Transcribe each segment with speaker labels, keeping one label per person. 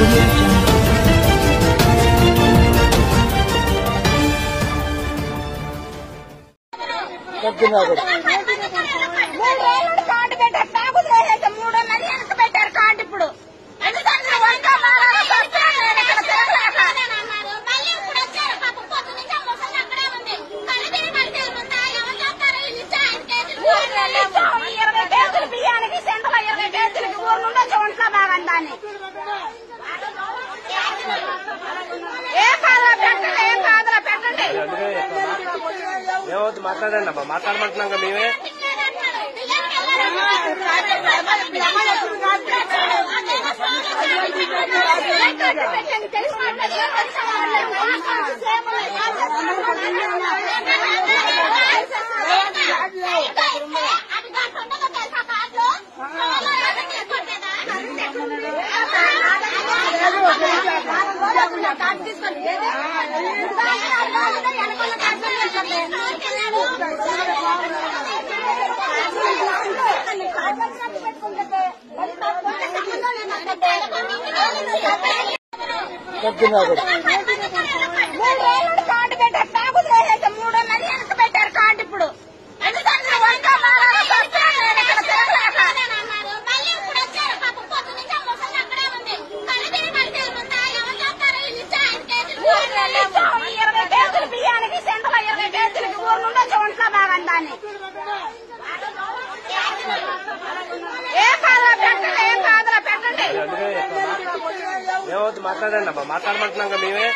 Speaker 1: మాట్లాడండి అబ్బా, మాట్లాడమంటున్నాక మేమే
Speaker 2: కార్డు పెట్టారు సాగు చేసేసి 300 వెనక పెట్టారు కార్డు ఇప్పుడు బియ్యానికి సెంటర్ 20 కేజీలకి ఊరు నుండి వచ్చి ఒంట్లో బాగందాన్ని ఏం కాదులా పెట్టండి
Speaker 1: ఏమవుతుంది మాట్లాడండి అబ్బా, మాట్లాడమంటున్నాక మేమే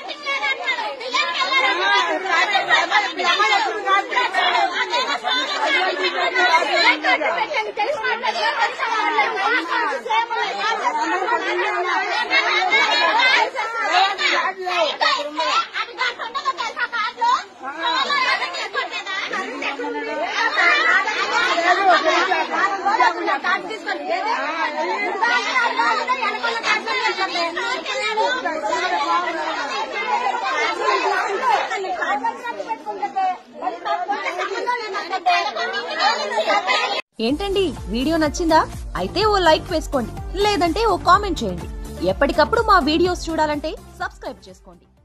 Speaker 3: ఏంటండి వీడియో నచ్చిందా? అయితే ఓ లైక్ వేసుకోండి, లేదంటే ఓ కామెంట్ చేయండి. ఎప్పటికప్పుడు మా వీడియోస్ చూడాలంటే సబ్స్క్రైబ్ చేసుకోండి.